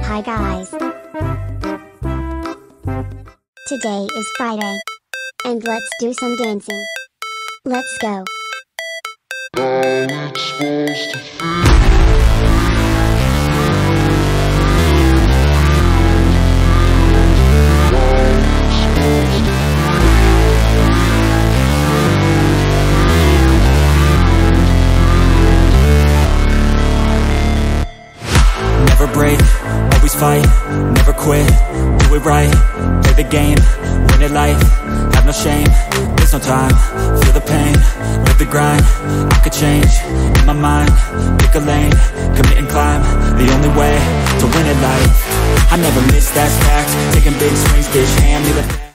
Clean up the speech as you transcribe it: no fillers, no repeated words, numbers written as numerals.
Hi guys. Today is Friday. And let's do some dancing. Let's go. Never break, always fight, never quit, do it right, play the game, win it life, have no shame, there's no time, feel the pain, live the grind, I could change, in my mind, pick a lane, commit and climb, the only way to win it life, I never miss, that's fact, taking big swings, bitch, hand me the